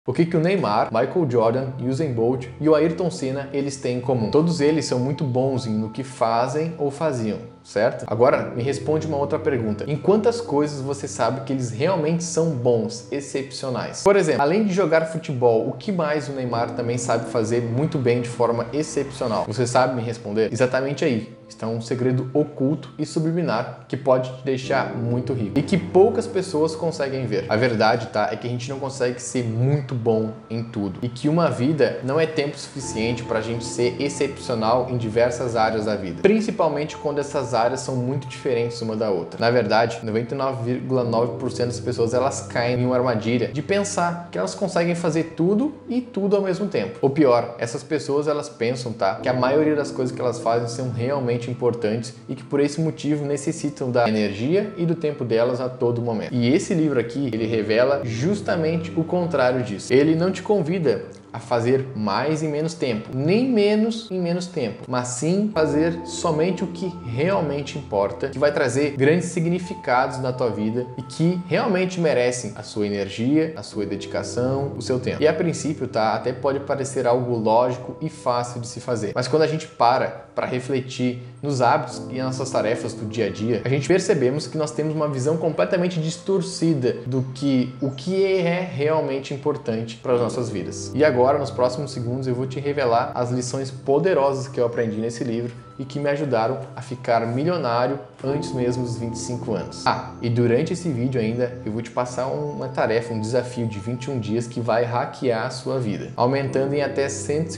O que o Neymar, Michael Jordan, Usain Bolt e o Ayrton Senna eles têm em comum? Todos eles são muito bons no que fazem ou faziam, certo? Agora, me responde uma outra pergunta. Em quantas coisas você sabe que eles realmente são bons, excepcionais? Por exemplo, além de jogar futebol, o que mais o Neymar também sabe fazer muito bem de forma excepcional? Você sabe me responder? Exatamente aí está um segredo oculto e subliminar que pode te deixar muito rico e que poucas pessoas conseguem ver. A verdade, tá, é que a gente não consegue ser muito bom em tudo e que uma vida não é tempo suficiente para a gente ser excepcional em diversas áreas da vida, principalmente quando essas áreas são muito diferentes uma da outra. Na verdade, 99,9% das pessoas elas caem em uma armadilha de pensar que elas conseguem fazer tudo e tudo ao mesmo tempo. Ou pior, essas pessoas elas pensam, tá, que a maioria das coisas que elas fazem são realmente importantes e que por esse motivo necessitam da energia e do tempo delas a todo momento. E esse livro aqui, ele revela justamente o contrário disso. Ele não te convida a fazer mais em menos tempo, nem menos em menos tempo, mas sim fazer somente o que realmente importa, que vai trazer grandes significados na tua vida e que realmente merecem a sua energia, a sua dedicação, o seu tempo. E a princípio, tá, até pode parecer algo lógico e fácil de se fazer, mas quando a gente para refletir nos hábitos e nas nossas tarefas do dia a dia, a gente percebemos que nós temos uma visão completamente distorcida do que o que é realmente importante para as nossas vidas. E agora, nos próximos segundos, eu vou te revelar as lições poderosas que eu aprendi nesse livro e que me ajudaram a ficar milionário antes mesmo dos 25 anos. E durante esse vídeo ainda eu vou te passar uma tarefa, um desafio de 21 dias que vai hackear a sua vida, aumentando em até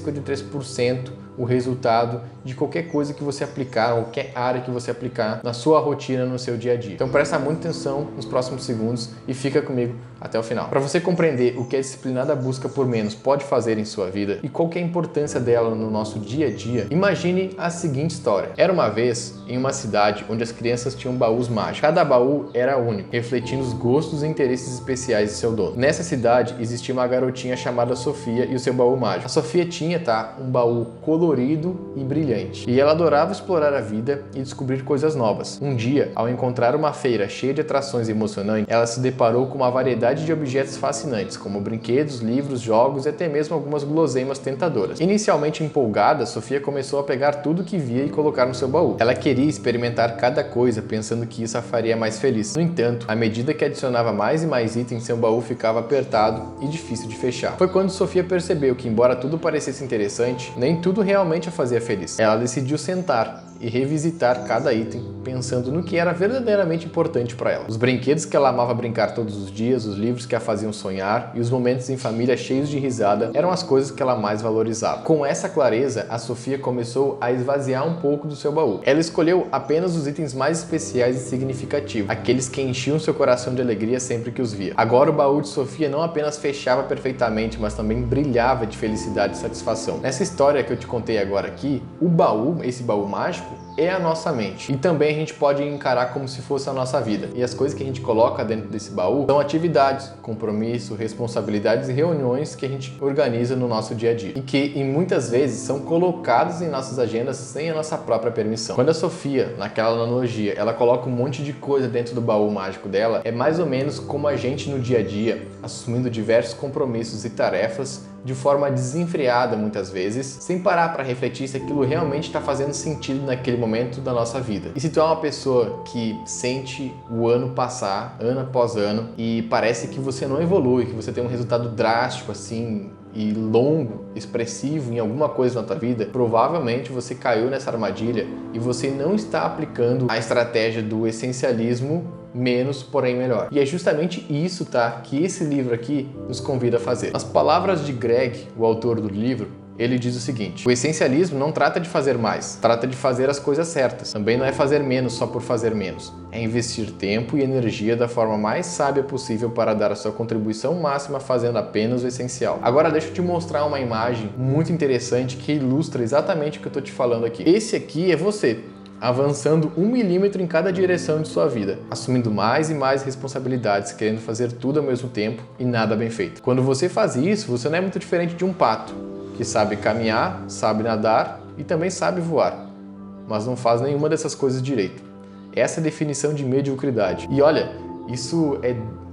153% o resultado de qualquer coisa que você aplicar, qualquer área que você aplicar na sua rotina, no seu dia a dia. Então presta muita atenção nos próximos segundos e fica comigo até o final. Para você compreender o que a disciplinada busca por menos pode fazer em sua vida e qual que é a importância dela no nosso dia a dia, imagine a seguinte história. Era uma vez em uma cidade onde as crianças tinham baús mágicos. Cada baú era único, refletindo os gostos e interesses especiais de seu dono. Nessa cidade existia uma garotinha chamada Sofia e o seu baú mágico. A Sofia tinha, um baú colorido e brilhante. E ela adorava explorar a vida e descobrir coisas novas. Um dia, ao encontrar uma feira cheia de atrações emocionantes, ela se deparou com uma variedade de objetos fascinantes, como brinquedos, livros, jogos e até mesmo algumas guloseimas tentadoras. Inicialmente empolgada, Sofia começou a pegar tudo que via e colocar no seu baú. Ela queria experimentar cada coisa, pensando que isso a faria mais feliz. No entanto, à medida que adicionava mais e mais itens, seu baú ficava apertado e difícil de fechar. Foi quando Sofia percebeu que, embora tudo parecesse interessante, nem tudo realmente a fazia feliz. Ela decidiu sentar e revisitar cada item, pensando no que era verdadeiramente importante para ela. Os brinquedos que ela amava brincar todos os dias, os livros que a faziam sonhar e os momentos em família cheios de risada eram as coisas que ela mais valorizava. Com essa clareza, a Sofia começou a esvaziar um pouco do seu baú. Ela escolheu apenas os itens mais especiais e significativos, aqueles que enchiam seu coração de alegria sempre que os via. Agora o baú de Sofia não apenas fechava perfeitamente, mas também brilhava de felicidade e satisfação. Nessa história que eu te contei agora aqui, o baú, esse baú mágico, é a nossa mente. E também a gente pode encarar como se fosse a nossa vida. E as coisas que a gente coloca dentro desse baú são atividades, compromisso, responsabilidades e reuniões que a gente organiza no nosso dia a dia. E que, muitas vezes, são colocadas em nossas agendas sem a nossa própria permissão. Quando a Sofia, naquela analogia, ela coloca um monte de coisa dentro do baú mágico dela, é mais ou menos como a gente no dia a dia, assumindo diversos compromissos e tarefas de forma desenfreada muitas vezes, sem parar para refletir se aquilo realmente está fazendo sentido naquele momento da nossa vida. E se tu é uma pessoa que sente o ano passar, ano após ano, e parece que você não evolui, que você tem um resultado drástico assim, e longo, expressivo em alguma coisa na tua vida, provavelmente você caiu nessa armadilha e você não está aplicando a estratégia do essencialismo menos, porém melhor. E é justamente isso, que esse livro aqui nos convida a fazer. As palavras de Greg, o autor do livro, ele diz o seguinte: o essencialismo não trata de fazer mais, trata de fazer as coisas certas. Também não é fazer menos só por fazer menos. É investir tempo e energia da forma mais sábia possível para dar a sua contribuição máxima fazendo apenas o essencial. Agora deixa eu te mostrar uma imagem muito interessante que ilustra exatamente o que eu estou te falando aqui. Esse aqui é você, avançando 1 milímetro em cada direção de sua vida, assumindo mais e mais responsabilidades, querendo fazer tudo ao mesmo tempo e nada bem feito. Quando você faz isso, você não é muito diferente de um pato, que sabe caminhar, sabe nadar e também sabe voar, mas não faz nenhuma dessas coisas direito. Essa é a definição de mediocridade. E olha, isso é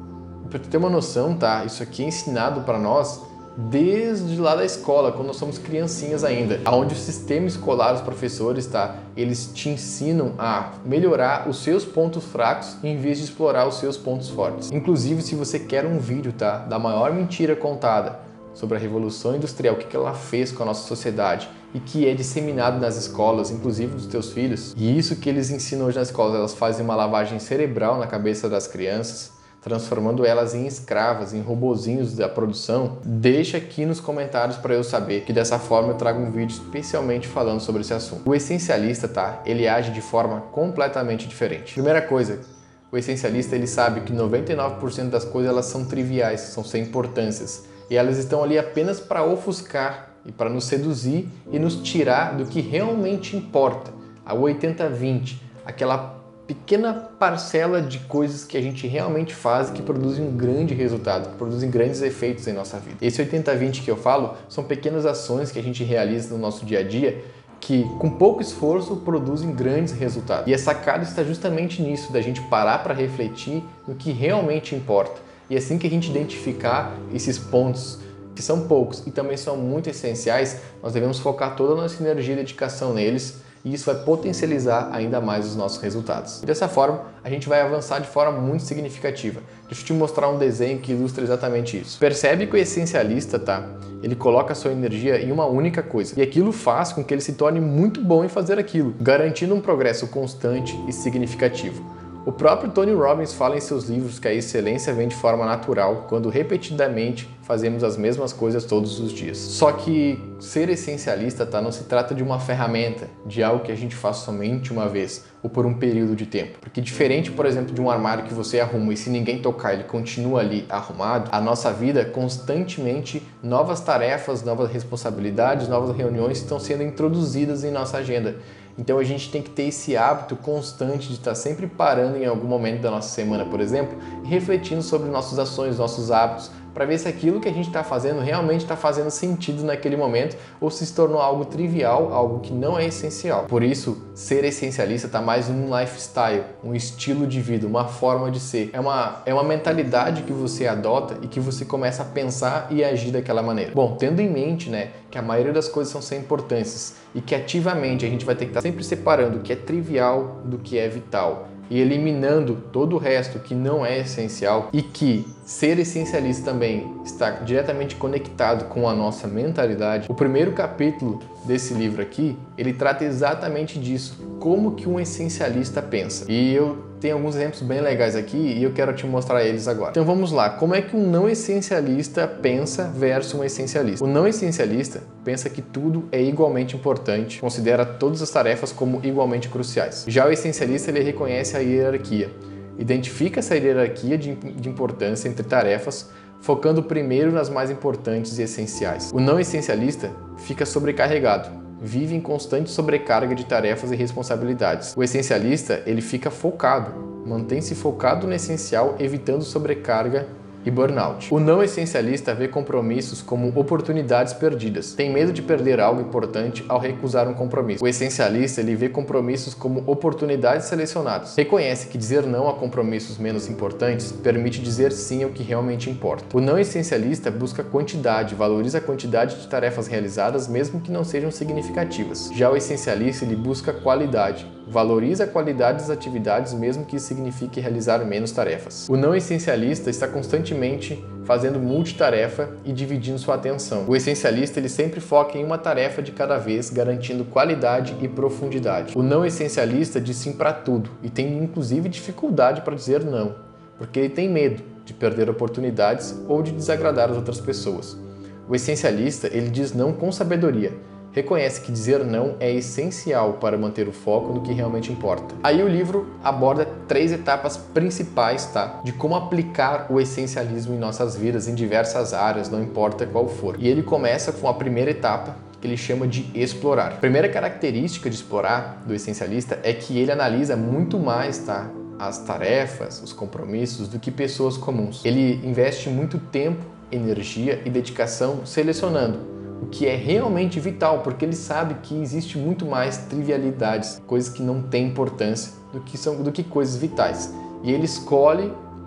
Para tu ter uma noção, tá? Isso aqui é ensinado para nós desde lá da escola, quando nós somos criancinhas ainda, onde o sistema escolar, os professores, tá? Eles te ensinam a melhorar os seus pontos fracos em vez de explorar os seus pontos fortes. Inclusive, se você quer um vídeo, tá? Da maior mentira contada sobre a Revolução Industrial, o que ela fez com a nossa sociedade e que é disseminado nas escolas, inclusive dos teus filhos, e isso que eles ensinam hoje nas escolas, elas fazem uma lavagem cerebral na cabeça das crianças, transformando elas em escravas, em robozinhos da produção, deixa aqui nos comentários para eu saber, que dessa forma eu trago um vídeo especialmente falando sobre esse assunto. O essencialista, tá? Ele age de forma completamente diferente. Primeira coisa, o essencialista ele sabe que 99% das coisas elas são triviais, são sem importâncias, e elas estão ali apenas para ofuscar e para nos seduzir e nos tirar do que realmente importa, a 80-20, aquela pequena parcela de coisas que a gente realmente faz e que produzem um grande resultado, que produzem grandes efeitos em nossa vida. Esse 80-20 que eu falo são pequenas ações que a gente realiza no nosso dia a dia que, com pouco esforço, produzem grandes resultados. E a sacada está justamente nisso, da gente parar para refletir no que realmente importa. E assim que a gente identificar esses pontos, que são poucos e também são muito essenciais, nós devemos focar toda a nossa energia e dedicação neles, e isso vai potencializar ainda mais os nossos resultados. E dessa forma, a gente vai avançar de forma muito significativa. Deixa eu te mostrar um desenho que ilustra exatamente isso. Percebe que o essencialista, tá? Ele coloca a sua energia em uma única coisa, e aquilo faz com que ele se torne muito bom em fazer aquilo, garantindo um progresso constante e significativo. O próprio Tony Robbins fala em seus livros que a excelência vem de forma natural quando repetidamente fazemos as mesmas coisas todos os dias. Só que ser essencialista, tá, não se trata de uma ferramenta, de algo que a gente faz somente uma vez ou por um período de tempo. Porque diferente, por exemplo, de um armário que você arruma e se ninguém tocar ele continua ali arrumado, a nossa vida constantemente novas tarefas, novas responsabilidades, novas reuniões estão sendo introduzidas em nossa agenda. Então a gente tem que ter esse hábito constante de estar sempre parando em algum momento da nossa semana, por exemplo, e refletindo sobre nossas ações, nossos hábitos, para ver se aquilo que a gente está fazendo realmente está fazendo sentido naquele momento ou se tornou algo trivial, algo que não é essencial. Por isso, ser essencialista está mais um lifestyle, um estilo de vida, uma forma de ser. É uma mentalidade que você adota e que você começa a pensar e agir daquela maneira. Bom, tendo em mente, né, que a maioria das coisas são sem importâncias e que ativamente a gente vai ter que estar sempre separando o que é trivial do que é vital e eliminando todo o resto que não é essencial, e que ser essencialista também está diretamente conectado com a nossa mentalidade. O primeiro capítulo desse livro aqui, ele trata exatamente disso, como que um essencialista pensa. E eu tenho alguns exemplos bem legais aqui e eu quero te mostrar eles agora. Então vamos lá, como é que um não essencialista pensa versus um essencialista? O não essencialista pensa que tudo é igualmente importante, considera todas as tarefas como igualmente cruciais. Já o essencialista, ele reconhece a hierarquia, identifica essa hierarquia de importância entre tarefas, focando primeiro nas mais importantes e essenciais. O não essencialista fica sobrecarregado, vive em constante sobrecarga de tarefas e responsabilidades. O essencialista, ele fica focado, mantém-se focado no essencial, evitando sobrecarga e burnout. O não essencialista vê compromissos como oportunidades perdidas. Tem medo de perder algo importante ao recusar um compromisso. O essencialista, ele vê compromissos como oportunidades selecionadas. Reconhece que dizer não a compromissos menos importantes permite dizer sim ao que realmente importa. O não essencialista busca quantidade, valoriza a quantidade de tarefas realizadas mesmo que não sejam significativas. Já o essencialista, ele busca qualidade, valoriza a qualidade das atividades mesmo que isso signifique realizar menos tarefas. O não essencialista está constantemente fazendo multitarefa e dividindo sua atenção. O essencialista, ele sempre foca em uma tarefa de cada vez, garantindo qualidade e profundidade. O não essencialista diz sim para tudo e tem inclusive dificuldade para dizer não, porque ele tem medo de perder oportunidades ou de desagradar as outras pessoas. O essencialista, ele diz não com sabedoria, reconhece que dizer não é essencial para manter o foco no que realmente importa. Aí o livro aborda 3 etapas principais, tá? De como aplicar o essencialismo em nossas vidas, em diversas áreas, não importa qual for. E ele começa com a primeira etapa, que ele chama de explorar. A primeira característica de explorar do essencialista é que ele analisa muito mais, tá, as tarefas, os compromissos, do que pessoas comuns. Ele investe muito tempo, energia e dedicação selecionando o que é realmente vital, porque ele sabe que existe muito mais trivialidades, coisas que não têm importância, do que coisas vitais. E ele escolhe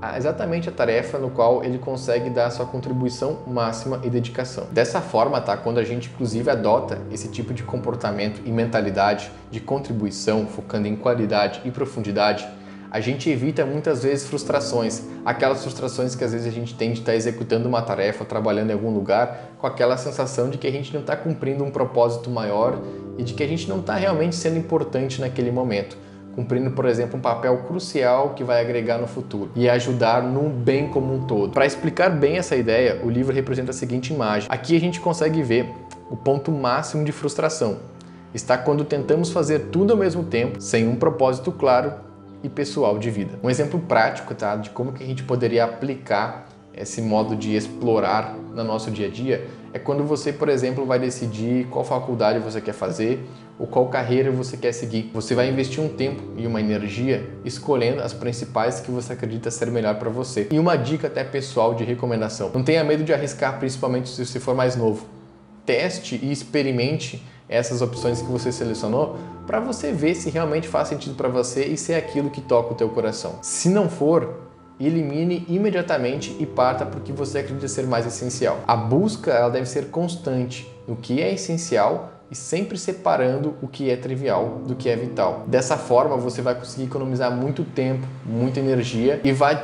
exatamente a tarefa no qual ele consegue dar a sua contribuição máxima e dedicação. Dessa forma, tá? Quando a gente inclusive adota esse tipo de comportamento e mentalidade de contribuição, focando em qualidade e profundidade, a gente evita muitas vezes frustrações, aquelas frustrações que às vezes a gente tem de estar executando uma tarefa, trabalhando em algum lugar, com aquela sensação de que a gente não está cumprindo um propósito maior e de que a gente não está realmente sendo importante naquele momento, cumprindo, por exemplo, um papel crucial que vai agregar no futuro e ajudar no bem como um todo. Para explicar bem essa ideia, o livro representa a seguinte imagem. Aqui a gente consegue ver o ponto máximo de frustração. Está quando tentamos fazer tudo ao mesmo tempo, sem um propósito claro e pessoal de vida. Um exemplo prático, tá, de como que a gente poderia aplicar esse modo de explorar no nosso dia a dia é quando você, por exemplo, vai decidir qual faculdade você quer fazer ou qual carreira você quer seguir. Você vai investir um tempo e uma energia escolhendo as principais que você acredita ser melhor para você. E uma dica até pessoal de recomendação: não tenha medo de arriscar, principalmente se você for mais novo. Teste e experimente essas opções que você selecionou para você ver se realmente faz sentido para você e se é aquilo que toca o teu coração. Se não for, elimine imediatamente e parta para o que você acredita ser mais essencial. A busca ela deve ser constante no que é essencial e sempre separando o que é trivial do que é vital. Dessa forma você vai conseguir economizar muito tempo, muita energia e vai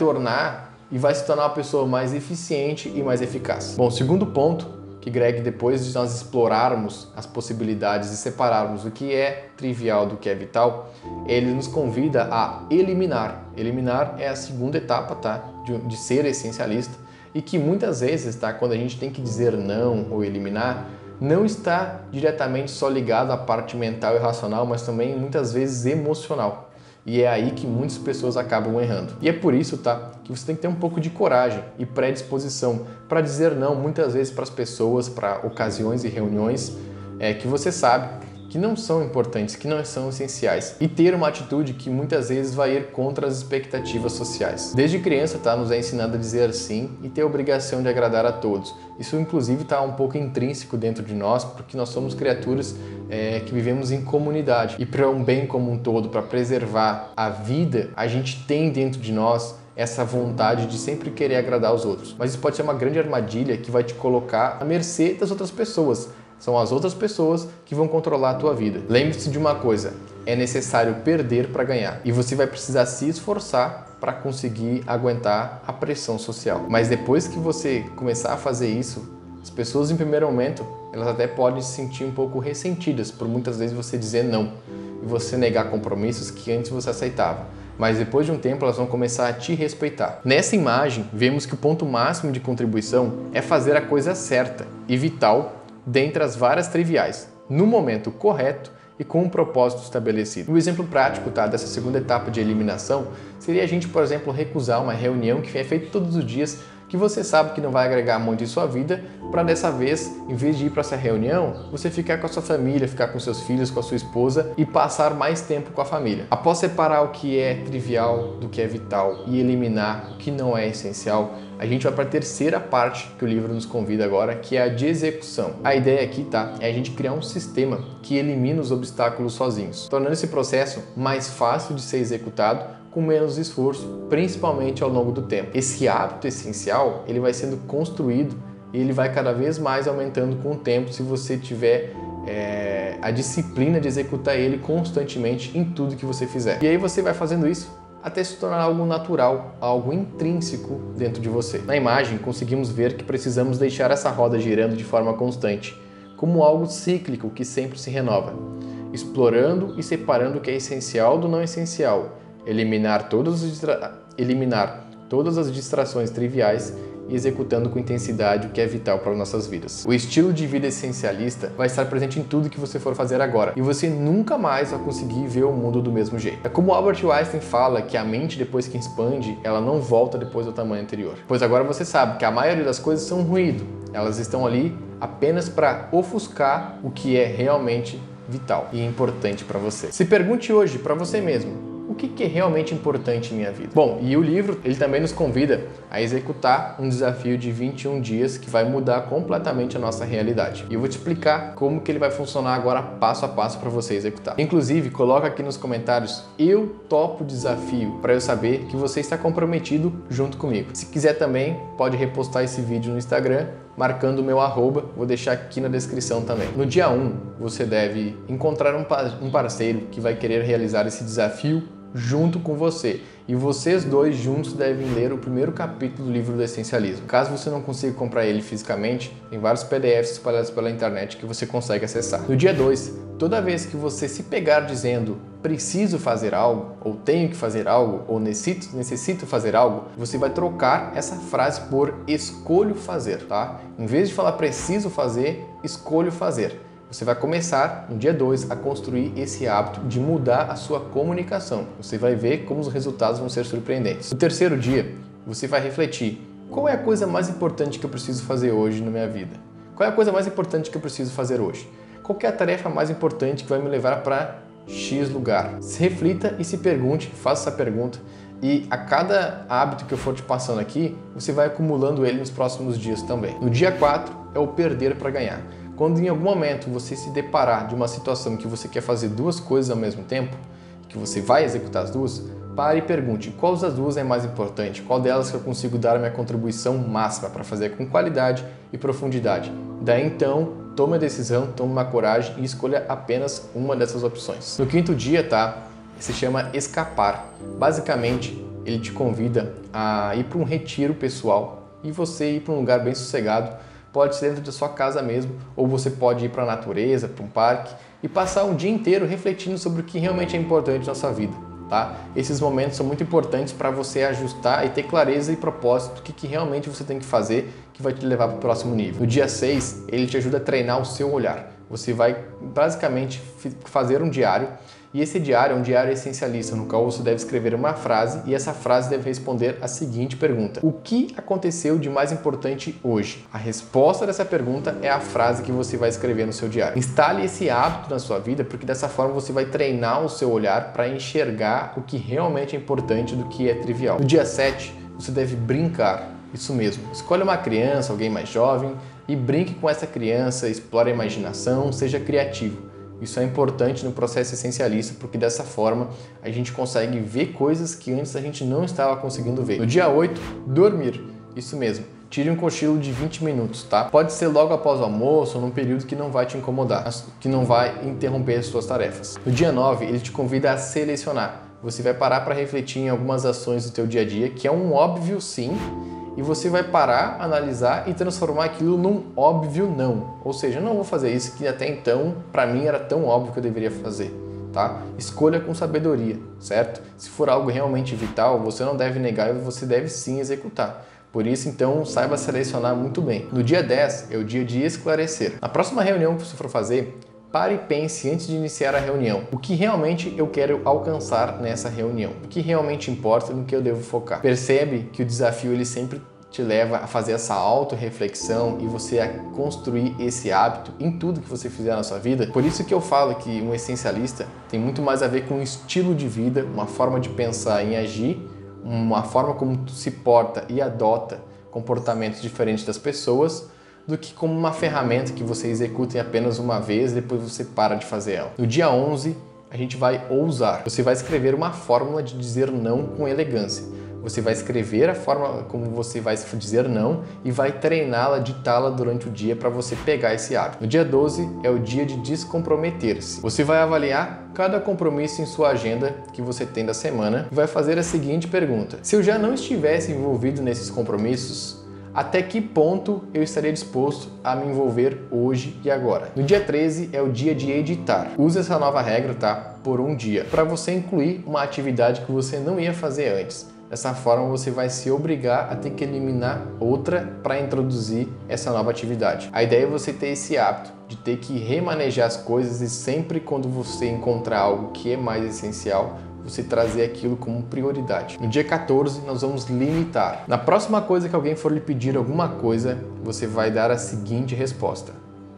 se tornar uma pessoa mais eficiente e mais eficaz. Bom, segundo ponto que Greg, depois de nós explorarmos as possibilidades e separarmos o que é trivial do que é vital, ele nos convida a eliminar. Eliminar é a segunda etapa, tá, de ser essencialista e que muitas vezes, tá, quando a gente tem que dizer não ou eliminar, não está diretamente só ligado à parte mental e racional, mas também muitas vezes emocional. E é aí que muitas pessoas acabam errando. E é por isso, tá, que você tem que ter um pouco de coragem e predisposição para dizer não muitas vezes para as pessoas, para ocasiões e reuniões que você sabe que não são importantes, que não são essenciais. E ter uma atitude que muitas vezes vai ir contra as expectativas sociais. Desde criança, tá, nos é ensinado a dizer sim e ter a obrigação de agradar a todos. Isso inclusive está um pouco intrínseco dentro de nós, porque nós somos criaturas que vivemos em comunidade. E para um bem como um todo, para preservar a vida, a gente tem dentro de nós essa vontade de sempre querer agradar os outros. Mas isso pode ser uma grande armadilha que vai te colocar à mercê das outras pessoas. São as outras pessoas que vão controlar a tua vida. Lembre-se de uma coisa, é necessário perder para ganhar. E você vai precisar se esforçar para conseguir aguentar a pressão social. Mas depois que você começar a fazer isso, as pessoas em primeiro momento, elas até podem se sentir um pouco ressentidas por muitas vezes você dizer não e você negar compromissos que antes você aceitava. Mas depois de um tempo elas vão começar a te respeitar. Nessa imagem, vemos que o ponto máximo de contribuição é fazer a coisa certa e vital dentre as várias triviais, no momento correto e com um propósito estabelecido. Um exemplo prático, tá, dessa segunda etapa de eliminação seria a gente, por exemplo, recusar uma reunião que é feita todos os dias, que você sabe que não vai agregar muito em sua vida, para dessa vez, em vez de ir para essa reunião, você ficar com a sua família, ficar com seus filhos, com a sua esposa e passar mais tempo com a família. Após separar o que é trivial do que é vital e eliminar o que não é essencial, a gente vai para a terceira parte que o livro nos convida agora, que é a de execução. A ideia aqui, tá, é a gente criar um sistema que elimina os obstáculos sozinhos, tornando esse processo mais fácil de ser executado com menos esforço, principalmente ao longo do tempo. Esse hábito essencial, ele vai sendo construído e ele vai cada vez mais aumentando com o tempo se você tiver a disciplina de executar ele constantemente em tudo que você fizer. E aí você vai fazendo isso até se tornar algo natural, algo intrínseco dentro de você. Na imagem, conseguimos ver que precisamos deixar essa roda girando de forma constante, como algo cíclico que sempre se renova, explorando e separando o que é essencial do não essencial, eliminar todas as distrações triviais e executando com intensidade o que é vital para nossas vidas. O estilo de vida essencialista vai estar presente em tudo que você for fazer agora e você nunca mais vai conseguir ver o mundo do mesmo jeito. É como Albert Einstein fala que a mente, depois que expande, ela não volta depois do tamanho anterior. Pois agora você sabe que a maioria das coisas são ruído, elas estão ali apenas para ofuscar o que é realmente vital e importante para você. Se pergunte hoje para você mesmo: o que é realmente importante em minha vida? Bom, e o livro, ele também nos convida a executar um desafio de 21 dias que vai mudar completamente a nossa realidade. E eu vou te explicar como que ele vai funcionar agora passo a passo para você executar. Inclusive, coloca aqui nos comentários, eu topo o desafio, para eu saber que você está comprometido junto comigo. Se quiser também, pode repostar esse vídeo no Instagram, marcando o meu arroba, vou deixar aqui na descrição também. No dia 1, você deve encontrar um parceiro que vai querer realizar esse desafio junto com você. E vocês dois juntos devem ler o primeiro capítulo do livro do Essencialismo. Caso você não consiga comprar ele fisicamente, tem vários PDFs espalhados pela internet que você consegue acessar. No dia 2, toda vez que você se pegar dizendo preciso fazer algo, ou tenho que fazer algo, ou necessito fazer algo, você vai trocar essa frase por escolho fazer, tá? Em vez de falar preciso fazer, escolho fazer. Você vai começar, no dia 2, a construir esse hábito de mudar a sua comunicação. Você vai ver como os resultados vão ser surpreendentes. No terceiro dia, você vai refletir: qual é a coisa mais importante que eu preciso fazer hoje na minha vida? Qual é a coisa mais importante que eu preciso fazer hoje? Qual é a tarefa mais importante que vai me levar para X lugar? Se reflita e se pergunte, faça essa pergunta. E a cada hábito que eu for te passando aqui, você vai acumulando ele nos próximos dias também. No dia 4, é o perder para ganhar. Quando em algum momento você se deparar de uma situação que você quer fazer duas coisas ao mesmo tempo, que você vai executar as duas, pare e pergunte qual das duas é mais importante, qual delas que eu consigo dar a minha contribuição máxima para fazer com qualidade e profundidade. Daí então, tome a decisão, tome uma coragem e escolha apenas uma dessas opções. No quinto dia, se chama escapar. Basicamente, ele te convida a ir para um retiro pessoal e você ir para um lugar bem sossegado. Pode ser dentro da sua casa mesmo, ou você pode ir para a natureza, para um parque e passar um dia inteiro refletindo sobre o que realmente é importante na sua vida, tá? Esses momentos são muito importantes para você ajustar e ter clareza e propósito do que realmente você tem que fazer que vai te levar para o próximo nível. No dia 6, ele te ajuda a treinar o seu olhar. Você vai basicamente fazer um diário. E esse diário é um diário essencialista, no qual você deve escrever uma frase e essa frase deve responder a seguinte pergunta: o que aconteceu de mais importante hoje? A resposta dessa pergunta é a frase que você vai escrever no seu diário. Instale esse hábito na sua vida, porque dessa forma você vai treinar o seu olhar para enxergar o que realmente é importante do que é trivial. No dia 7, você deve brincar. Isso mesmo. Escolha uma criança, alguém mais jovem e brinque com essa criança, explore a imaginação, seja criativo. Isso é importante no processo essencialista, porque dessa forma a gente consegue ver coisas que antes a gente não estava conseguindo ver. No dia 8, dormir. Isso mesmo. Tire um cochilo de 20 minutos, tá? Pode ser logo após o almoço ou num período que não vai te incomodar, que não vai interromper as suas tarefas. No dia 9, ele te convida a selecionar. Você vai parar para refletir em algumas ações do teu dia a dia, que é um óbvio sim, e você vai parar, analisar e transformar aquilo num óbvio não. Ou seja, eu não vou fazer isso que até então, para mim, era tão óbvio que eu deveria fazer, tá? Escolha com sabedoria, certo? Se for algo realmente vital, você não deve negar e você deve sim executar. Por isso, então, saiba selecionar muito bem. No dia 10, é o dia de esclarecer. Na próxima reunião que você for fazer, pare e pense antes de iniciar a reunião. O que realmente eu quero alcançar nessa reunião? O que realmente importa, no que eu devo focar? Percebe que o desafio ele sempre te leva a fazer essa auto-reflexão e você a construir esse hábito em tudo que você fizer na sua vida. Por isso que eu falo que um essencialista tem muito mais a ver com um estilo de vida, uma forma de pensar e agir, uma forma como tu se porta e adota comportamentos diferentes das pessoas, do que como uma ferramenta que você executa em apenas uma vez e depois você para de fazer ela. No dia 11, a gente vai ousar. Você vai escrever uma fórmula de dizer não com elegância. Você vai escrever a forma como você vai dizer não e vai treiná-la, ditá-la durante o dia para você pegar esse hábito. No dia 12 é o dia de descomprometer-se. Você vai avaliar cada compromisso em sua agenda que você tem da semana e vai fazer a seguinte pergunta: se eu já não estivesse envolvido nesses compromissos, até que ponto eu estaria disposto a me envolver hoje e agora? No dia 13 é o dia de editar. Use essa nova regra, tá? Por um dia, para você incluir uma atividade que você não ia fazer antes. Dessa forma você vai se obrigar a ter que eliminar outra para introduzir essa nova atividade. A ideia é você ter esse hábito de ter que remanejar as coisas e sempre quando você encontrar algo que é mais essencial, você trazer aquilo como prioridade. No dia 14, nós vamos limitar. Na próxima coisa que alguém for lhe pedir alguma coisa, você vai dar a seguinte resposta: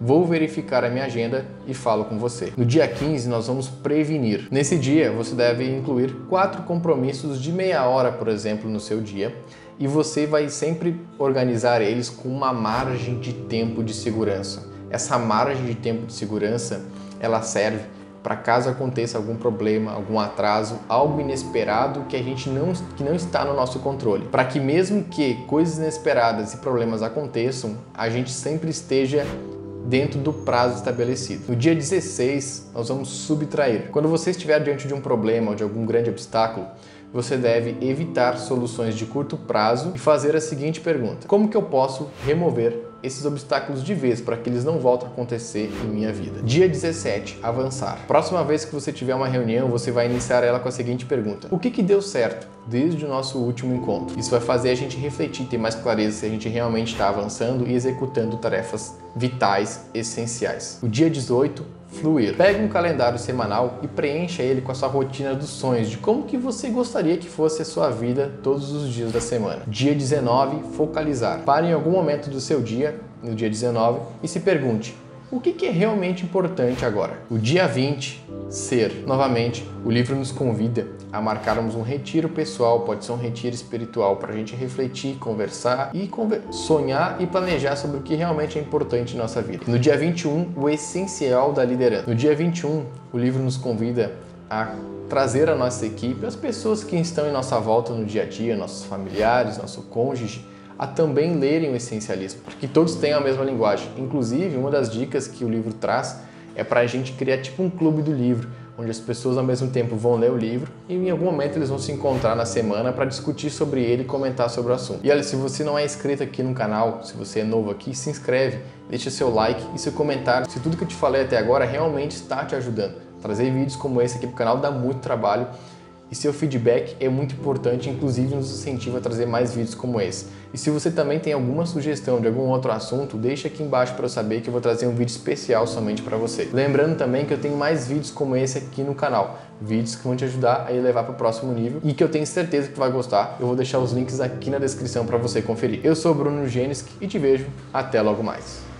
vou verificar a minha agenda e falo com você. No dia 15, nós vamos prevenir. Nesse dia, você deve incluir 4 compromissos de meia hora, por exemplo, no seu dia, e você vai sempre organizar eles com uma margem de tempo de segurança. Essa margem de tempo de segurança, ela serve para caso aconteça algum problema, algum atraso, algo inesperado que não está no nosso controle. Para que mesmo que coisas inesperadas e problemas aconteçam, a gente sempre esteja dentro do prazo estabelecido. No dia 16, nós vamos subtrair. Quando você estiver diante de um problema ou de algum grande obstáculo, você deve evitar soluções de curto prazo e fazer a seguinte pergunta: como que eu posso remover esses obstáculos de vez para que eles não voltem a acontecer em minha vida? Dia 17, avançar. Próxima vez que você tiver uma reunião, você vai iniciar ela com a seguinte pergunta: o que deu certo desde o nosso último encontro? Isso vai fazer a gente refletir, ter mais clareza se a gente realmente está avançando e executando tarefas vitais, essenciais. O dia 18, fluir. Pegue um calendário semanal e preencha ele com a sua rotina dos sonhos, de como que você gostaria que fosse a sua vida todos os dias da semana. Dia 19, focalizar. Pare em algum momento do seu dia, no dia 19, e se pergunte: o que é realmente importante agora? O dia 20, ser. Novamente, o livro nos convida a marcarmos um retiro pessoal, pode ser um retiro espiritual, para a gente refletir, conversar e sonhar e planejar sobre o que realmente é importante em nossa vida. No dia 21, o essencial da liderança. No dia 21, o livro nos convida a trazer a nossa equipe, as pessoas que estão em nossa volta no dia a dia, nossos familiares, nosso cônjuge, a também lerem o essencialismo, para que todos tenham a mesma linguagem. Inclusive, uma das dicas que o livro traz é para a gente criar tipo um clube do livro, onde as pessoas ao mesmo tempo vão ler o livro e em algum momento eles vão se encontrar na semana para discutir sobre ele e comentar sobre o assunto. E olha, se você não é inscrito aqui no canal, se você é novo aqui, se inscreve, deixa seu like e seu comentário se tudo que eu te falei até agora realmente está te ajudando. Trazer vídeos como esse aqui para o canal dá muito trabalho. E seu feedback é muito importante, inclusive nos incentiva a trazer mais vídeos como esse. E se você também tem alguma sugestão de algum outro assunto, deixa aqui embaixo para eu saber que eu vou trazer um vídeo especial somente para você. Lembrando também que eu tenho mais vídeos como esse aqui no canal, vídeos que vão te ajudar a elevar para o próximo nível e que eu tenho certeza que tu vai gostar. Eu vou deixar os links aqui na descrição para você conferir. Eu sou o Bruno Geniski e te vejo até logo mais.